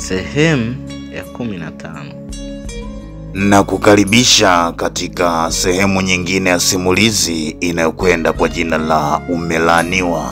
Sehemu ya 15. Na kukaribisha katika sehemu nyingine ya simulizi inayokwenda kwa jina la UMELAANIWA.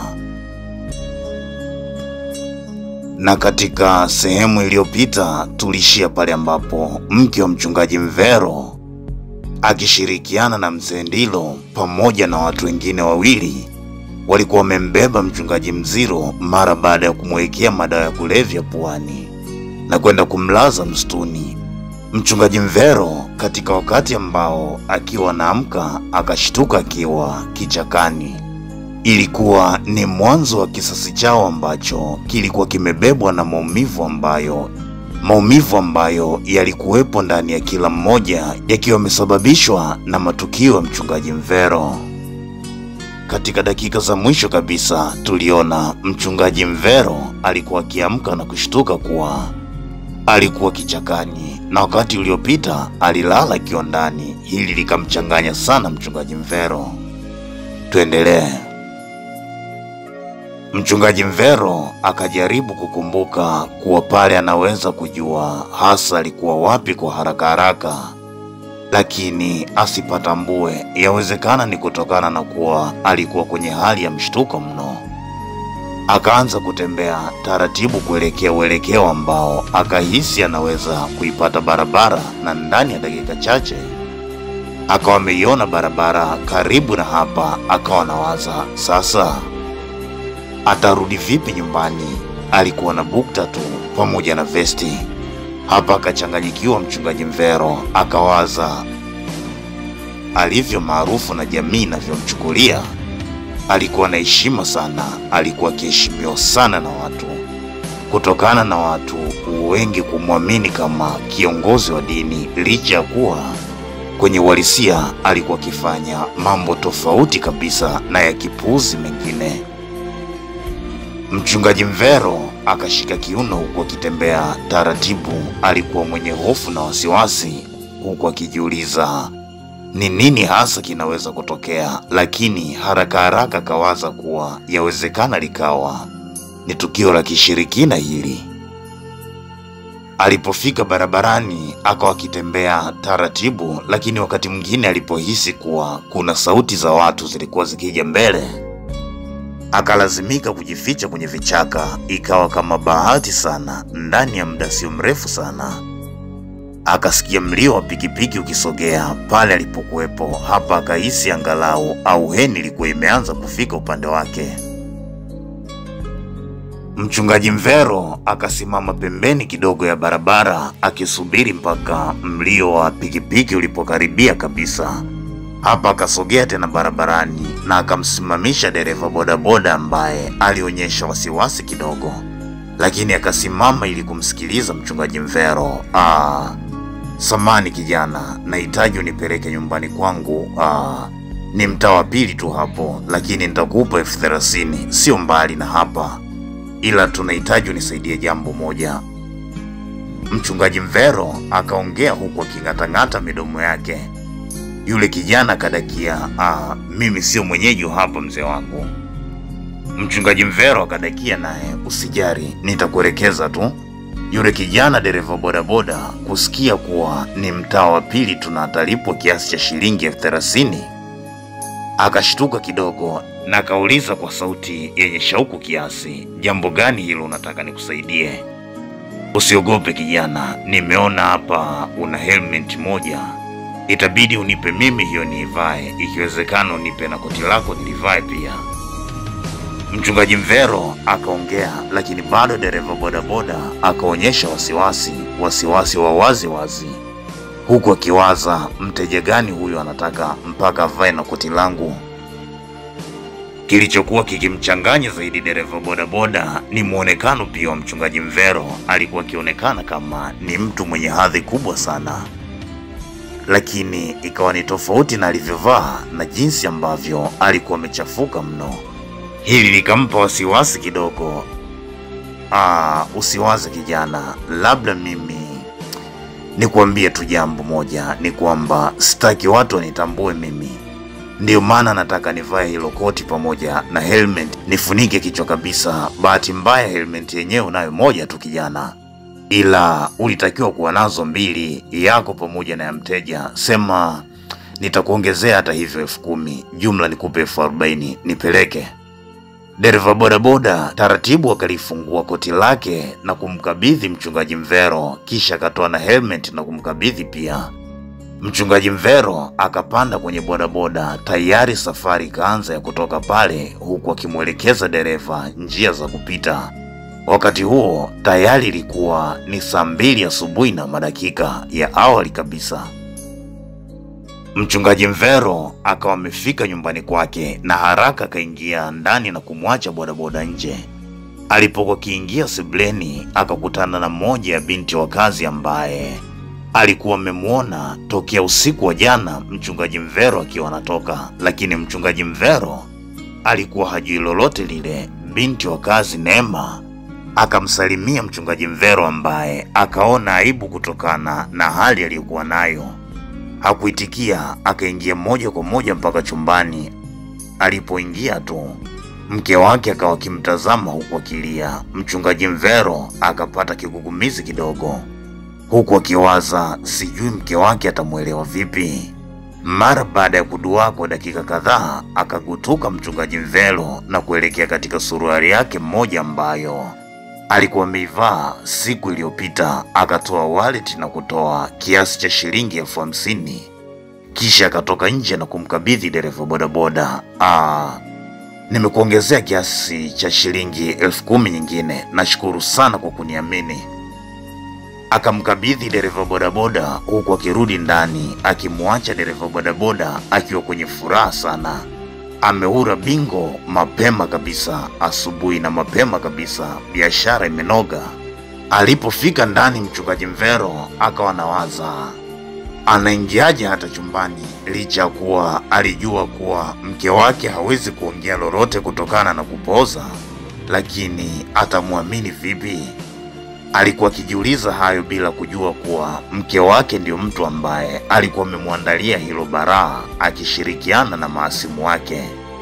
Na katika sehemu iliyopita tulishia pale ambapo mke wa mchungaji Mvero akishirikiana na mzee Ndilo pamoja na watu wengine wawili walikuwa wamembeba mchungaji Mziro mara baada ya kumwekea madawa ya kulevya puani na kwenda kumlaza msituni. Mchungaji Mvero katika wakati ambao akiwa anaamka akashtuka akiwa kichakani. Ilikuwa ni mwanzo wa kisasi chao ambacho kilikuwa kimebebwa na maumivu ambayo yalikuwepo ndani ya kila mmoja, yakiwa yamesababishwa na matukio ya mchungaji Mvero. Katika dakika za mwisho kabisa tuliona mchungaji Mvero alikuwa akiamka na kushtuka kuwa alikuwa kichakani, na wakati uliopita alilala kiondani. Hili likamchanganya sana mchungaji Mvero. Tuendelee. Mchungaji Mvero akajaribu kukumbuka kuwa pale anaweza kujua hasa alikuwa wapi kwa haraka, lakini asipatambue. Yawezekana ni kutokana na kuwa alikuwa kwenye hali ya mshtuko mno. Akaanza kutembea taratibu kuelekea uelekeo ambao akahisi anaweza kuipata barabara, na ndani ya dakika chache akawa ameiona barabara karibu na hapa. Akawa nawaza sasa atarudi vipi nyumbani. Alikuwa na bukta tu pamoja na vesti. Hapa akachanganyikiwa mchungaji Mvero, akawaza alivyo maarufu na jamii inavyomchukulia. Alikuwa na heshima sana, alikuwa akiheshimiwa sana na watu, kutokana na watu wengi kumwamini kama kiongozi wa dini, licha ya kuwa kwenye uhalisia alikuwa akifanya mambo tofauti kabisa na ya kipuuzi mengine. Mchungaji Mvero akashika kiuno huku akitembea taratibu. Alikuwa mwenye hofu na wasiwasi, huku akijiuliza ni nini hasa kinaweza kutokea, lakini haraka kawaza kuwa yawezekana likawa ni tukio la kishirikina hili. Alipofika barabarani akawa akitembea taratibu, lakini wakati mwingine alipohisi kuwa kuna sauti za watu zilikuwa zikija mbele, akalazimika kujificha kwenye vichaka. Ikawa kama bahati sana, ndani ya muda sio mrefu sana akasikia mlio wa pikipiki ukisogea pale alipokuwepo. Hapa akahisi angalau auheni ilikuwa imeanza kufika upande wake. Mchungaji Mvero akasimama pembeni kidogo ya barabara akisubiri mpaka mlio wa pikipiki ulipokaribia kabisa. Hapa akasogea tena barabarani na akamsimamisha dereva bodaboda ambaye alionyesha wasiwasi kidogo, lakini akasimama ili kumsikiliza mchungaji Mvero. Samani kijana, nahitaji unipeleke nyumbani kwangu. Ni mtaa wa pili tu hapo, lakini nitakupa 30,000, sio mbali na hapa, ila tunahitaji unisaidie jambo moja. Mchungaji Mvero akaongea huku aking'atang'ata midomo yake. Yule kijana akadakia, mimi sio mwenyeji hapa mzee wangu. Mchungaji Mvero akadakia naye, usijari, nitakuelekeza tu. Yule kijana dereva bodaboda kusikia kuwa ni mtaa wa pili tunatalipwa kiasi cha shilingi 30,000 akashtuka kidogo na akauliza kwa sauti yenye shauku kiasi, jambo gani hilo unataka nikusaidie? Usiogope kijana, nimeona hapa una helmet moja, itabidi unipe mimi hiyo niivae, ikiwezekana unipe na koti lako nilivae pia. Mchungaji Mvero akaongea, lakini bado dereva bodaboda akaonyesha wasiwasi wa wazi, huku akiwaza mteja gani huyu anataka mpaka avae na koti langu. Kilichokuwa kikimchanganya zaidi dereva bodaboda ni muonekano pia wa mchungaji Mvero. Alikuwa akionekana kama ni mtu mwenye hadhi kubwa sana, lakini ikawa ni tofauti na alivyovaa na jinsi ambavyo alikuwa amechafuka mno. Hili likampa wasiwasi kidogo. Usiwaze kijana, labda mimi nikuambie tu jambo moja, ni kwamba sitaki watu wanitambue mimi. Ndio maana nataka nivae hilo koti pamoja na helmet, nifunike kichwa kabisa. Bahati mbaya helmet yenyewe unayo moja tu kijana. ila ulitakiwa kuwa nazo 2, yako pamoja na ya mteja. Sema nitakuongezea hata hivyo 10,000, jumla nikupe 40,000, nipeleke. Dereva bodaboda taratibu akalifungua koti lake na kumkabidhi mchungaji Mvero, kisha akatoa na helmet na kumkabidhi pia. Mchungaji Mvero akapanda kwenye bodaboda, tayari safari kaanza ya kutoka pale, huku akimwelekeza dereva njia za kupita. Wakati huo tayari ilikuwa ni saa 2 asubuhi na madakika ya awali kabisa. Mchungaji Mvero akawa amefika nyumbani kwake na haraka akaingia ndani na kumwacha bodaboda nje. Alipokuwa kiingia sebleni, akakutana na mmoja ya binti wa kazi ambaye alikuwa amemuona tokea usiku wa jana mchungaji Mvero akiwa anatoka, lakini mchungaji Mvero alikuwa hajui lolote lile. Binti wa kazi Neema akamsalimia mchungaji Mvero ambaye akaona aibu kutokana na hali aliyokuwa nayo. Hakuitikia, akaingia moja kwa moja mpaka chumbani. Alipoingia tu, mke wake akawa akimtazama huku akilia. Mchungaji Mvero akapata kigugumizi kidogo, huku akiwaza sijui mke wake atamuelewa vipi. Mara baada ya kuduaa kwa dakika kadhaa, akagutuka mchungaji Mvero na kuelekea katika suruali yake moja ambayo alikuwa ameivaa siku iliyopita. Akatoa wallet na kutoa kiasi cha shilingi 50,000, kisha akatoka nje na kumkabidhi dereva bodaboda. Nimekuongezea kiasi cha shilingi 10,000 nyingine, nashukuru sana kwa kuniamini. Akamkabidhi dereva bodaboda huku akirudi ndani, akimwacha dereva bodaboda akiwa kwenye furaha sana. Ameura bingo mapema kabisa asubuhi, na mapema kabisa biashara imenoga. Alipofika ndani, mchungaji Mvero akawa nawaza anaingiaje hata chumbani, licha kuwa alijua kuwa mke wake hawezi kuongea lolote kutokana na kupoza, lakini atamwamini vipi? Alikuwa akijiuliza hayo bila kujua kuwa mke wake ndio mtu ambaye alikuwa amemwandalia hilo baraa, akishirikiana na mahasimu wake.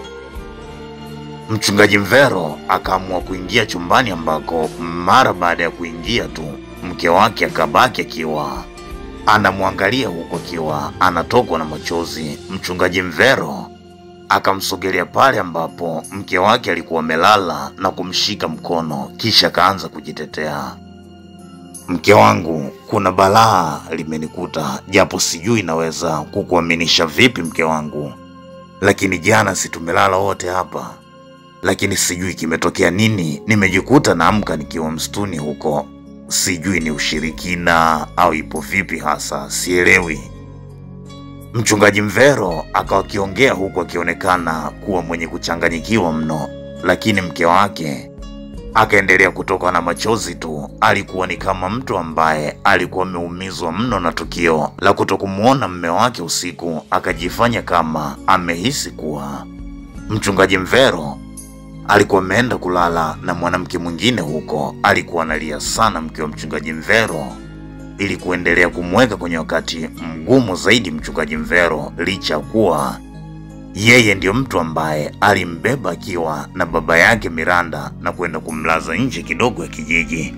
Mchungaji Mvero akaamua kuingia chumbani, ambako mara baada ya kuingia tu mke wake akabaki akiwa anamwangalia huko akiwa anatokwa na machozi. Mchungaji Mvero akamsogelea pale ambapo mke wake alikuwa amelala na kumshika mkono, kisha kaanza kujitetea. Mke wangu, kuna balaa limenikuta, japo sijui naweza kukuaminisha vipi mke wangu, lakini jana si tumelala wote hapa, lakini sijui kimetokea nini. Nimejikuta naamka nikiwa msituni huko, sijui ni ushirikina au ipo vipi hasa, sielewi. Mchungaji Mvero akawa akiongea huko akionekana kuwa mwenye kuchanganyikiwa mno, lakini mke wake akaendelea kutoka na machozi tu. Alikuwa ni kama mtu ambaye alikuwa ameumizwa mno na tukio la kutokumuona mume wake usiku, akajifanya kama amehisi kuwa mchungaji Mvero alikuwa ameenda kulala na mwanamke mwingine huko. Alikuwa analia sana mke wa mchungaji Mvero ili kuendelea kumweka kwenye wakati mgumu zaidi mchungaji Mvero, licha kuwa yeye ndio mtu ambaye alimbeba akiwa na baba yake Miranda na kwenda kumlaza nje kidogo ya kijiji.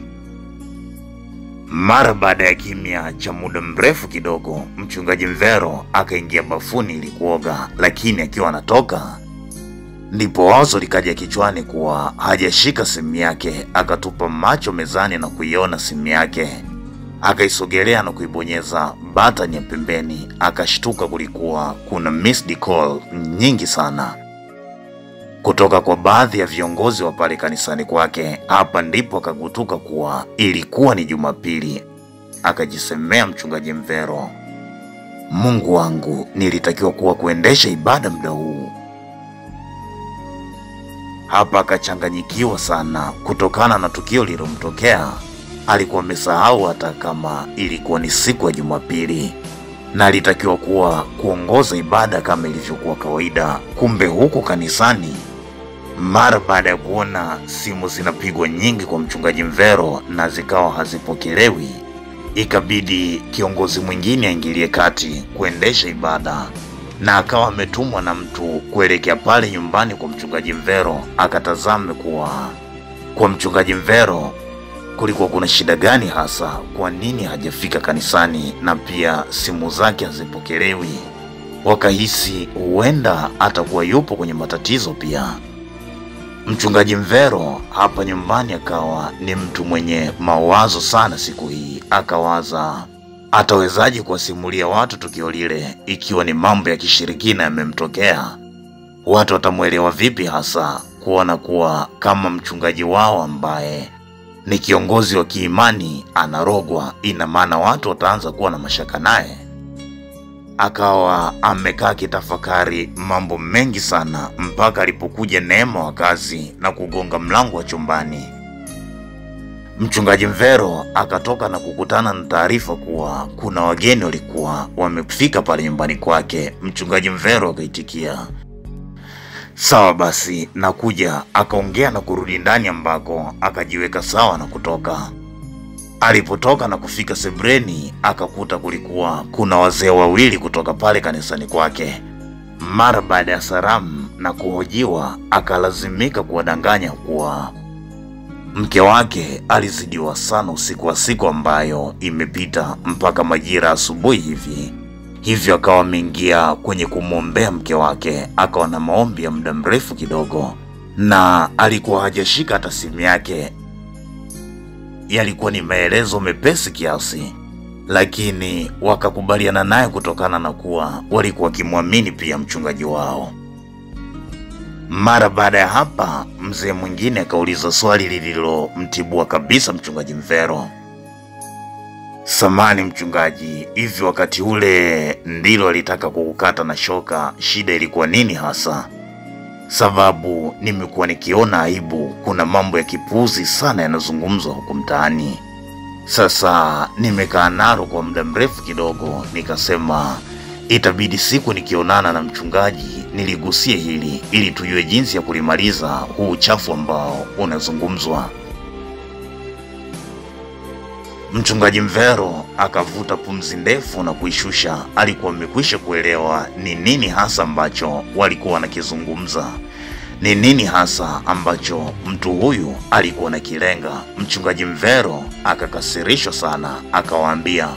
Mara baada ya kimya cha muda mrefu kidogo, mchungaji Mvero akaingia bafuni ili kuoga, lakini akiwa anatoka ndipo wazo likaja kichwani kuwa hajashika simu yake. Akatupa macho mezani na kuiona simu yake, akaisogelea na kuibonyeza button ya pembeni. Akashtuka, kulikuwa kuna missed call nyingi sana kutoka kwa baadhi ya viongozi wa pale kanisani kwake. Hapa ndipo akagutuka kuwa ilikuwa ni Jumapili. Akajisemea mchungaji Mvero, Mungu wangu, nilitakiwa kuwa kuendesha ibada muda huu. Hapa akachanganyikiwa sana kutokana na tukio lililomtokea. Alikuwa amesahau hata kama ilikuwa ni siku ya Jumapili na alitakiwa kuwa kuongoza ibada kama ilivyokuwa kawaida. Kumbe huko kanisani, mara baada ya kuona simu zinapigwa nyingi kwa mchungaji Mvero na zikawa hazipokelewi, ikabidi kiongozi mwingine aingilie kati kuendesha ibada, na akawa ametumwa na mtu kuelekea pale nyumbani kwa mchungaji Mvero akatazame kuwa kwa mchungaji Mvero kulikuwa kuna shida gani hasa, kwa nini hajafika kanisani na pia simu zake hazipokelewi. Wakahisi huenda atakuwa yupo kwenye matatizo pia. Mchungaji Mvero hapa nyumbani akawa ni mtu mwenye mawazo sana siku hii. Akawaza atawezaje kuwasimulia watu tukio lile ikiwa ni mambo ya kishirikina yamemtokea. Watu watamuelewa vipi hasa kuona kuwa kama mchungaji wao ambaye ni kiongozi wa kiimani anarogwa, ina maana watu wataanza kuwa na mashaka naye. Akawa amekaa kitafakari mambo mengi sana mpaka alipokuja Neema wa kazi na kugonga mlango wa chumbani. Mchungaji Mvero akatoka na kukutana na taarifa kuwa kuna wageni walikuwa wamefika pale nyumbani kwake. Mchungaji Mvero akaitikia, sawa basi nakuja. Akaongea na kurudi ndani ambako akajiweka sawa na kutoka. Alipotoka na kufika sebreni akakuta kulikuwa kuna wazee wawili kutoka pale kanisani kwake. Mara baada ya salamu na kuhojiwa akalazimika kuwadanganya kuwa mke wake alizidiwa sana usiku wa siku ambayo imepita mpaka majira asubuhi hivi. Hivyo akawa ameingia kwenye kumwombea mke wake, akawa na maombi ya muda mrefu kidogo, na alikuwa hajashika hata simu yake. Yalikuwa ni maelezo mepesi kiasi, lakini wakakubaliana naye kutokana na kuwa walikuwa kimwamini pia mchungaji wao. Mara baada ya hapa mzee mwingine akauliza swali lililomtibua kabisa mchungaji Mvero. Samani mchungaji, hivi wakati ule ndilo alitaka kukukata na shoka, shida ilikuwa nini hasa? Sababu nimekuwa nikiona aibu, kuna mambo ya kipuzi sana yanazungumzwa huko mtaani. Sasa nimekaa nalo kwa muda mrefu kidogo, nikasema itabidi siku nikionana na mchungaji niligusie hili ili tujue jinsi ya kulimaliza huu uchafu ambao unazungumzwa. Mchungaji Mvero akavuta pumzi ndefu na kuishusha. Alikuwa amekwisha kuelewa ni nini hasa ambacho walikuwa wanakizungumza, ni nini hasa ambacho mtu huyu alikuwa anakilenga. Mchungaji Mvero akakasirishwa sana, akawaambia,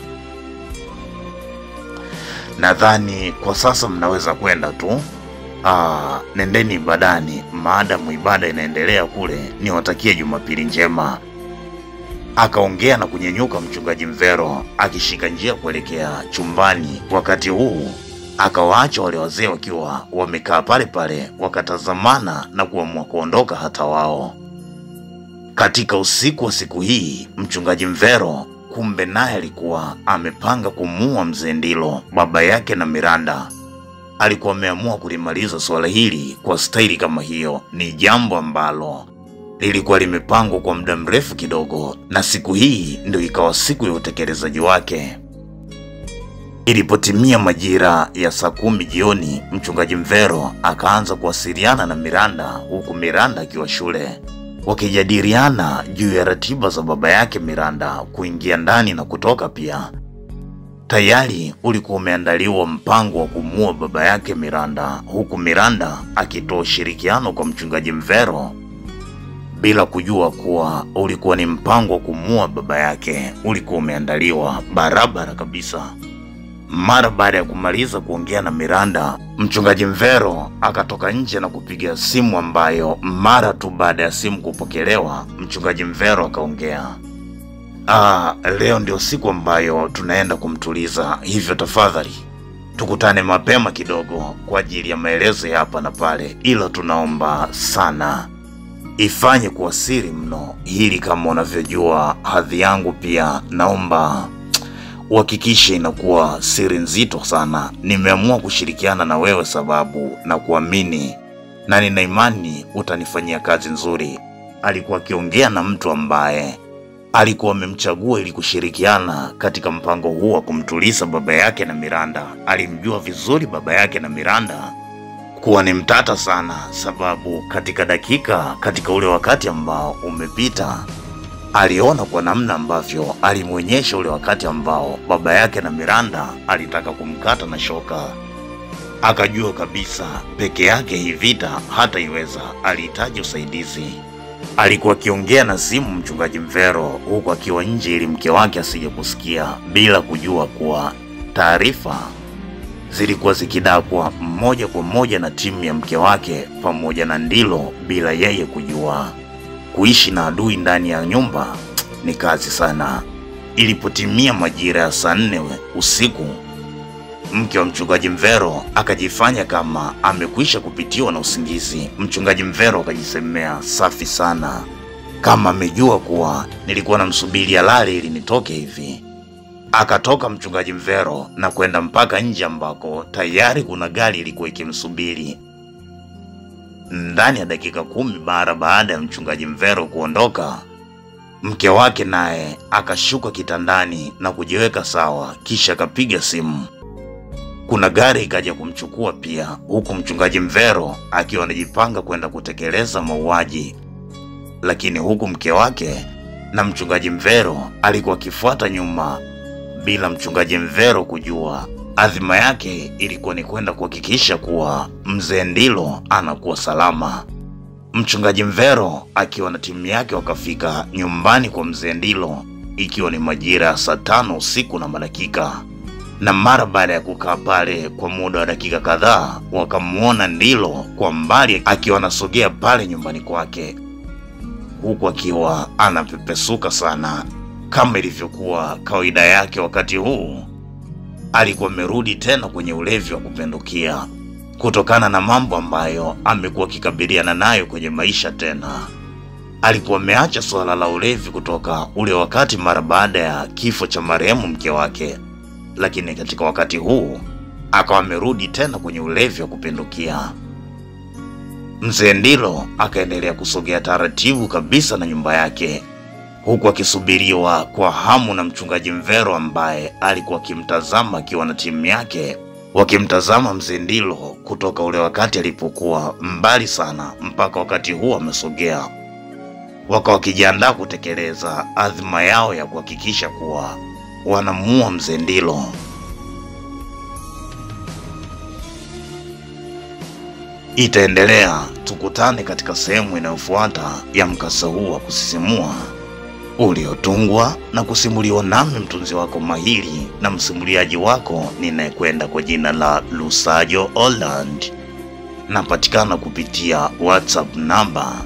nadhani kwa sasa mnaweza kwenda tu. Nendeni ibadani, maadamu ibada inaendelea kule. Niwatakie Jumapili njema. Akaongea na kunyenyuka mchungaji Mvero akishika njia kuelekea chumbani. Wakati huu akawaacha wale wazee wakiwa wamekaa pale pale, wakatazamana na kuamua kuondoka hata wao. Katika usiku wa siku hii mchungaji Mvero kumbe naye alikuwa amepanga kumuua mzee Ndilo, baba yake na Miranda. Alikuwa ameamua kulimaliza swala hili kwa staili kama hiyo. Ni jambo ambalo lilikuwa limepangwa kwa muda mrefu kidogo, na siku hii ndio ikawa siku ya utekelezaji wake. Ilipotimia majira ya saa 10 jioni, mchungaji Mvero akaanza kuwasiliana na Miranda, huku Miranda akiwa shule, wakijadiliana juu ya ratiba za baba yake Miranda kuingia ndani na kutoka pia. Tayari ulikuwa umeandaliwa mpango wa kumuua baba yake Miranda, huku Miranda akitoa ushirikiano kwa mchungaji Mvero bila kujua kuwa ulikuwa ni mpango wa kumuua baba yake. Ulikuwa umeandaliwa barabara kabisa. Mara baada ya kumaliza kuongea na Miranda, mchungaji Mvero akatoka nje na kupiga simu, ambayo mara tu baada ya simu kupokelewa, mchungaji Mvero akaongea, leo ndio siku ambayo tunaenda kumtuliza, hivyo tafadhali tukutane mapema kidogo kwa ajili ya maelezo ya hapa na pale, ila tunaomba sana ifanye kuwa siri mno hili. Kama unavyojua hadhi yangu, pia naomba uhakikishe inakuwa siri nzito sana. Nimeamua kushirikiana na wewe sababu na kuamini, na nina imani utanifanyia kazi nzuri. Alikuwa akiongea na mtu ambaye alikuwa amemchagua ili kushirikiana katika mpango huu wa kumtuliza baba yake na Miranda. Alimjua vizuri baba yake na Miranda kuwa ni mtata sana, sababu katika ule wakati ambao umepita, aliona kwa namna ambavyo alimwonyesha ule wakati ambao baba yake na Miranda alitaka kumkata na shoka. Akajua kabisa peke yake hii vita hata iweza, alihitaji usaidizi. Alikuwa akiongea na simu mchungaji Mvero huku akiwa nje ili mke wake asije kusikia, bila kujua kuwa taarifa zilikuwa zikidakwa moja kwa moja na timu ya mke wake pamoja na Ndilo bila yeye kujua. Kuishi na adui ndani ya nyumba ni kazi sana. Ilipotimia majira ya saa 4 usiku, mke wa mchungaji Mvero akajifanya kama amekwisha kupitiwa na usingizi. Mchungaji Mvero akajisemea safi sana, kama amejua kuwa nilikuwa namsubiri alale ili nitoke hivi. Akatoka mchungaji Mvero na kwenda mpaka nje ambako tayari kuna gari ilikuwa ikimsubiri. Ndani ya dakika 10 baada ya mchungaji Mvero kuondoka, mke wake naye akashuka kitandani na kujiweka sawa, kisha akapiga simu. Kuna gari ikaja kumchukua pia, huku mchungaji Mvero akiwa anajipanga kwenda kutekeleza mauaji. Lakini huku mke wake na mchungaji Mvero alikuwa akifuata nyuma bila mchungaji Mvero kujua. Adhima yake ilikuwa ni kwenda kuhakikisha kuwa mzee Ndilo anakuwa salama. Mchungaji Mvero akiwa na timu yake wakafika nyumbani kwa mzee Ndilo ikiwa ni majira ya saa 5 usiku na madakika. Na mara baada ya kukaa pale kwa muda wa dakika kadhaa, wakamuona Ndilo kwa mbali akiwa anasogea pale nyumbani kwake, huku akiwa anapepesuka sana. Kama ilivyokuwa kawaida yake wakati huu, alikuwa amerudi tena kwenye ulevi wa kupindukia kutokana na mambo ambayo amekuwa akikabiliana nayo kwenye maisha. Tena alikuwa ameacha swala la ulevi kutoka ule wakati mara baada ya kifo cha marehemu mke wake, lakini katika wakati huu akawa amerudi tena kwenye ulevi wa kupindukia. Mzee Ndilo akaendelea kusogea taratibu kabisa na nyumba yake, huku akisubiriwa kwa hamu na mchungaji Mvero ambaye alikuwa akimtazama akiwa na timu yake, wakimtazama mzee Ndilo kutoka ule wakati alipokuwa mbali sana mpaka wakati huu amesogea. Wakawa wakijiandaa kutekeleza adhima yao ya kuhakikisha kuwa wanamuua mzee Ndilo. Itaendelea, tukutane katika sehemu inayofuata ya mkasa huu wa kusisimua uliotungwa na kusimuliwa nami mtunzi wako mahiri na msimuliaji wako ninayekwenda kwa jina la Lusajo Oland. Napatikana kupitia WhatsApp namba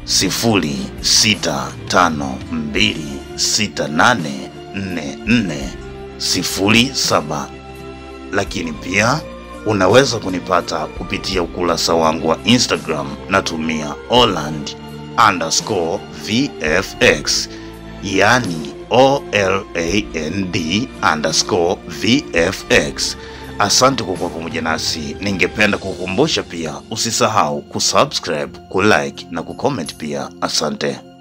0652684407, lakini pia unaweza kunipata kupitia ukurasa wangu wa Instagram, natumia Oland_VFX, yani OLAND_VFX. Asante kwa kuwa pamoja nasi. Ningependa kukukumbusha pia usisahau kusubscribe, kulike na kucomment pia. Asante.